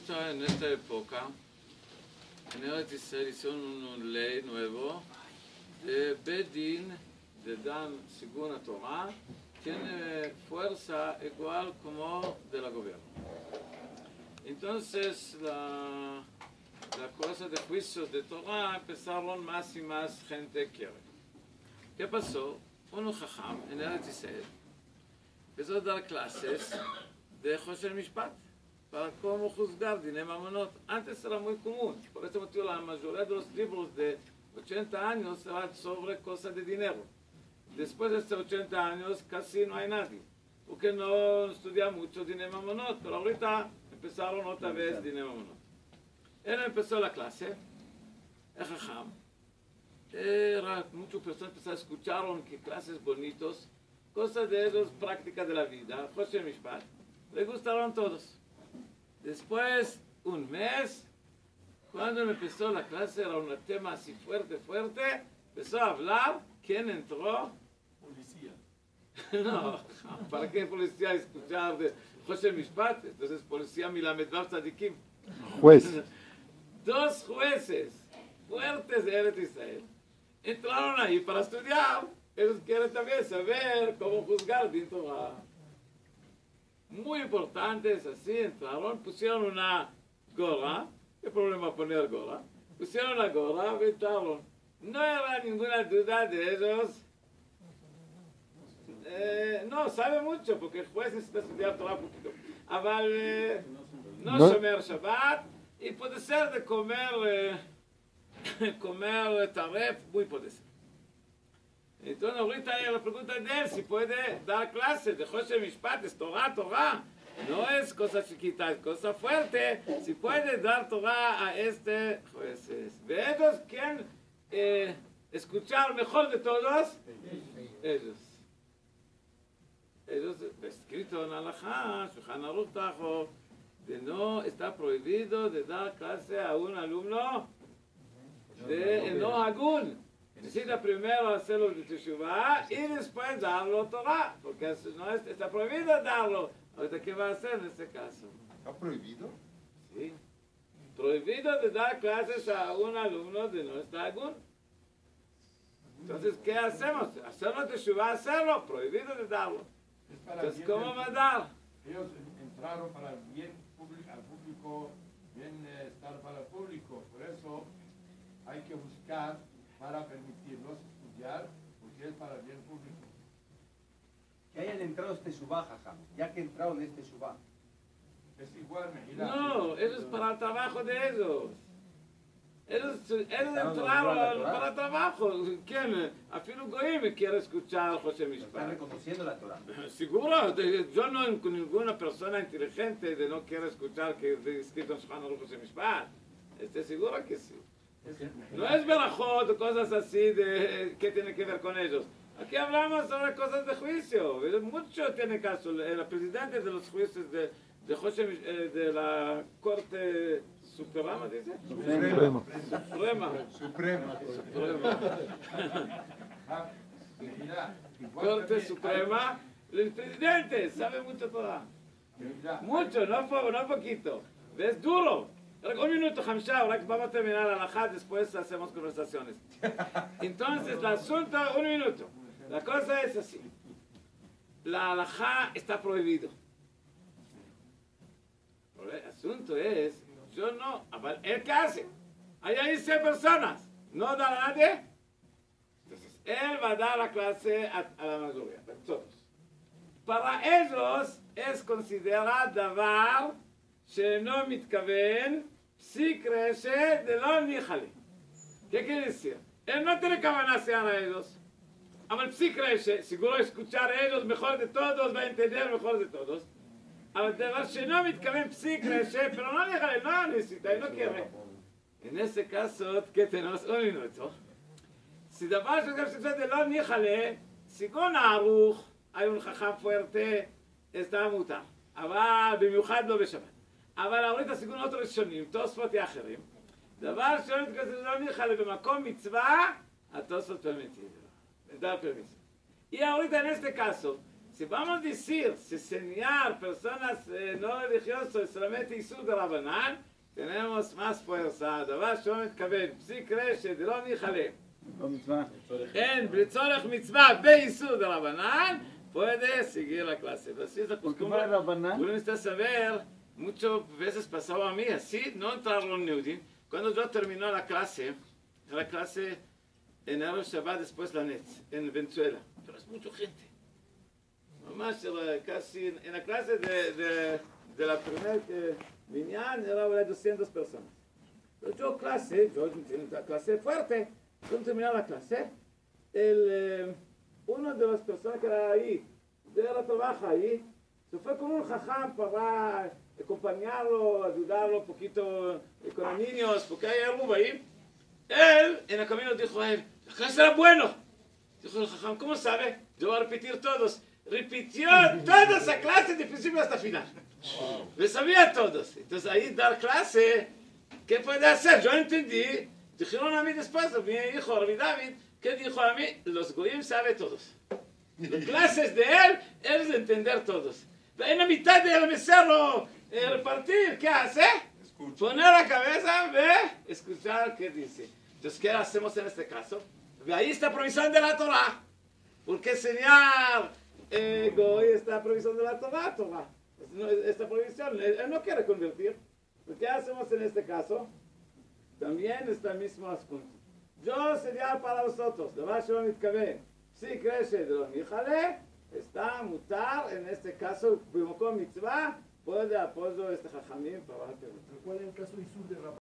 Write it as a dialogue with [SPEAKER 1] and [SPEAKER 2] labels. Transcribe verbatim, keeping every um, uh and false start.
[SPEAKER 1] esta, en esta época, en Eretz Israel hicieron una ley nueva de Bedin, de Dan según la Torah, tiene fuerza igual como de la gobierno. Entonces, la, la cosa de juicios de Torah empezaron más y más gente quiere. ¿Qué pasó? Un jajam en Eretz Israel empezó a dar clases de Hosher Mishpat para cómo juzgar Dinei Mamonot. Antes era muy común, por este motivo la mayoría de los libros de ochenta años eran sobre cosas de dinero. Después de estos ochenta años casi no hay nadie, porque no estudia mucho Dinei Mamonot, pero ahorita empezaron otra vez Dinei Mamonot. Él empezó la clase, el jajam, era, muchas personas empezaron, escucharon que clases bonitos, cosas de ellos, prácticas de la vida, Hosher Mishpat, le gustaron todos. Después, un mes, cuando empezó la clase, era un tema así fuerte, fuerte, empezó a hablar, ¿quién entró?
[SPEAKER 2] Policía.
[SPEAKER 1] No, ¿para qué policía escuchar de Hosher Mishpat? Entonces, policía Milamed Vav Tzadikim.
[SPEAKER 3] Juez.
[SPEAKER 1] Dos jueces fuertes de Eretz Israel entraron ahí para estudiar. Ellos quieren también saber cómo juzgar Din Torah. Muy importantes, así entraron, pusieron una gorra. ¿Qué problema poner gorra? Pusieron la gorra y entraron. No era ninguna duda de ellos. Eh, no, sabe mucho, porque el juez necesita estudiar Torah poquito. Aval, eh, no, no shomer Shabbat, y puede ser de comer, eh, comer taref, muy puede ser. Entonces ahorita hay la pregunta de él, si puede dar clases de Hosher Mishpat, es Torah, Torah. No es cosa chiquita, es cosa fuerte. Si puede dar Torah a este jueces. ¿De ellos quién eh, escuchar mejor de todos? Ellos. Ellos, escrito en Alajá, Shulchan Aruch Tajo, de no está prohibido de dar clase a un alumno de no Hagun. Necesita primero hacerlo de Teshuvah y después darlo Torah, porque no es, está prohibido darlo. Ahorita, ¿qué va a hacer en este caso?
[SPEAKER 2] ¿Está prohibido?
[SPEAKER 1] Sí. Prohibido de dar clases a un alumno de no estar Hagun. Entonces, ¿qué hacemos? Hacerlo de Teshuvah, hacerlo, prohibido de darlo. Entonces, ¿cómo va a dar?
[SPEAKER 4] Ellos entraron para el bien público, al público, bien eh, estar para el público. Por eso hay que buscar para permitirlos estudiar, porque es para el bien público.
[SPEAKER 5] Que hayan entrado este subá, jajam, ya que entraron este subá.
[SPEAKER 4] Es igual, Mejilá.
[SPEAKER 1] No, eso es para el trabajo de ellos. Ellos, ellos
[SPEAKER 5] Estaban
[SPEAKER 1] entraron
[SPEAKER 5] la Torah.
[SPEAKER 1] para el trabajo. ¿Quién? Afilo Goim quiere escuchar Hosher
[SPEAKER 5] Están
[SPEAKER 1] Mishpat.
[SPEAKER 5] reconociendo la Torah.
[SPEAKER 1] Seguro, yo no con ninguna persona inteligente de no quiere escuchar que es escrito en Shulchan Aruch Hosher Mishpat. Estoy seguro que sí. No es verajot o cosas así de qué tiene que ver con ellos. Aquí hablamos sobre cosas de juicio. Mucho tiene caso. El presidente de los jueces de, de, Hosher, de la Corte Suprema, dice.
[SPEAKER 2] Suprema.
[SPEAKER 1] Suprema.
[SPEAKER 2] Suprema.
[SPEAKER 1] Suprema.
[SPEAKER 4] Ah, Mejilá, igual
[SPEAKER 1] Corte
[SPEAKER 4] también
[SPEAKER 1] Suprema. El presidente sabe mucho Torah.
[SPEAKER 4] hay- Mejilá,
[SPEAKER 1] Mucho, no, po- no poquito. Es duro. Un minuto, Hamsha, ahora que vamos a terminar la halajá, después hacemos conversaciones. Entonces, el asunto, un minuto. La cosa es así. La halajá está prohibido. Pero el asunto es, yo no, ¿él qué hace? Hay ahí seis personas, ¿no da a nadie? Entonces, él va a dar la clase a, a la mayoría, a todos. Para ellos es considerado davar שאינו מתכוון פסיק רשת דלא ניחא לי. ¿Qué quiere decir? Él no tiene cabana a ellos. Aber psic reshe, seguro escuchar a ellos mejor de todos, va a entender mejor de todos. אבל דבר שאינו מתכוון פסיק רשת, pero no ניחא לי, no necesita, no quiere. En este caso, ¿qué tenemos? Un minuto. Si דבר שזה דלא ניחא לי, según Aruch, hay un jajam fuerte, está מותר. אבל במיוחד לא בשבת. אבל ahorita según otros ראשונים, תוספות ואחרים, דבר שלא מתכוון לא ניחא לי במקום מצווה, התוספות permitido. Da permiso. Y ahorita en este caso, si vamos a decir, si enseñar personas eh, no religiosas solamente Isur de Rabanán, tenemos más fuerza. דבר שלא מתכוון, פסיק רשת, זה לא ניחלה. En לצורך מצווה באיסור de Rabanán, puede seguir la clase. Así es la costumbre. Uno está a saber, muchas veces pasaba a mí así, no entraron neudim. Cuando yo terminó la clase, la clase en Erev Shabbat después la net, en Venezuela. Pero es mucha gente. Mamás, casi en la clase de, de, de la primera Binyan era de doscientas personas. Pero yo clase, yo en la clase fuerte, cuando terminé la clase, el, eh, uno de las personas que era ahí, de la trabaja ahí, se fue con un jajam para acompañarlo, ayudarlo un poquito con los niños, porque hay algo ahí. Él, en el camino, dijo a él, la clase era bueno. Dijo el jajam, ¿cómo sabe? Yo voy a repetir todos. Repitió toda esa clase de principio hasta final. Lo sabía todos. Entonces ahí dar clase, ¿qué puede hacer? Yo entendí. Dijeron a mí después, mi hijo, Rabbi David, ¿qué dijo a mí? Los goyim sabe todos. Las clases de él, él es de entender todos. En la mitad del becerro, eh, repartir, ¿qué hace? Escucha. Poner la cabeza, ve, escuchar qué dice. Entonces, ¿qué hacemos en este caso? Ve, ahí está provisión de la Torah. Porque enseñar eh, goy está provisión de la Torah, Torah. Esta provisión, él, él no quiere convertir. ¿Qué hacemos en este caso? También está el mismo asunto. Yo sería para vosotros, דבר שלא מתכוון, פסיק רשת לא ניחלה, está mutar, en este caso, במקום מצווה, puede apoyo este jajamim para hacer.
[SPEAKER 2] ¿Cuál es el caso de Isur de Rabbanán?